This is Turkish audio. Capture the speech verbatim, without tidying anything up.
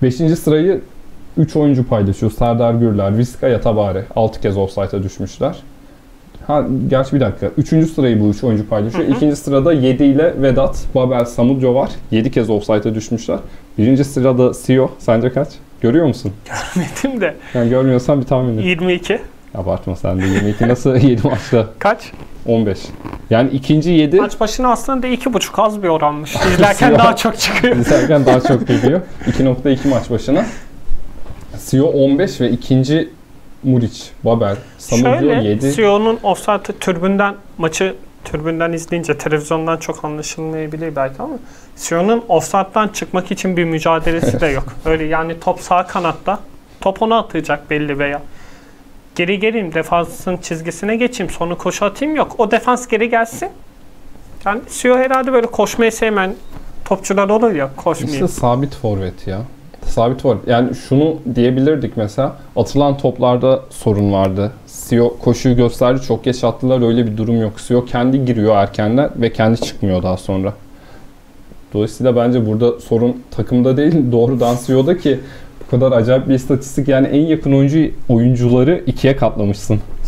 beşinci sırayı üç oyuncu paylaşıyor. Serdar Gürler, Vizca Tabare. altı kez offside'a düşmüşler. Ha, gerçi bir dakika. üçüncü sırayı bu üç oyuncu paylaşıyor. İkinci sırada yedi ile Vedat, Babel, Samudjo var. yedi kez offside'a düşmüşler. Birinci sırada Sio. Sence kaç? Görüyor musun? Görmedim de. Yani görmüyorsan bir tahmin et. yirmi iki. Abartma sen de. yirmi iki nasıl yedi maçta? Kaç? on beş. Yani ikinci yedi... Maç başına aslında iki buçuk az bir oranmış. İzlerken daha çok çıkıyor. İzlerken daha çok geliyor. iki nokta iki maç başına. Sio on beş ve ikinci Muriç, Babel, Samudjo yedi. Şöyle, Sio'nun offside türbünden maçı türbünden izleyince televizyondan çok anlaşılmayabilir belki ama Sio'nun offside'dan çıkmak için bir mücadelesi de yok. Öyle yani top sağ kanatta, top ona atacak belli veya geri geleyim defansın çizgisine geçeyim sonra koşu atayım yok. O defans geri gelsin. Yani Sio herhalde böyle koşmayı sevmeyen topçular olur ya, koşmayayım. İşte sabit forvet ya. Sabit forvet. Yani şunu diyebilirdik mesela. Atılan toplarda sorun vardı. Sio koşuyu gösterdi. Çok geç attılar. Öyle bir durum yok. Sio kendi giriyor erkenden ve kendi çıkmıyor daha sonra. Dolayısıyla bence burada sorun takımda değil, doğrudan Sio'da ki bu kadar acayip bir istatistik. Yani en yakın oyuncu oyuncuları ikiye katlamışsın.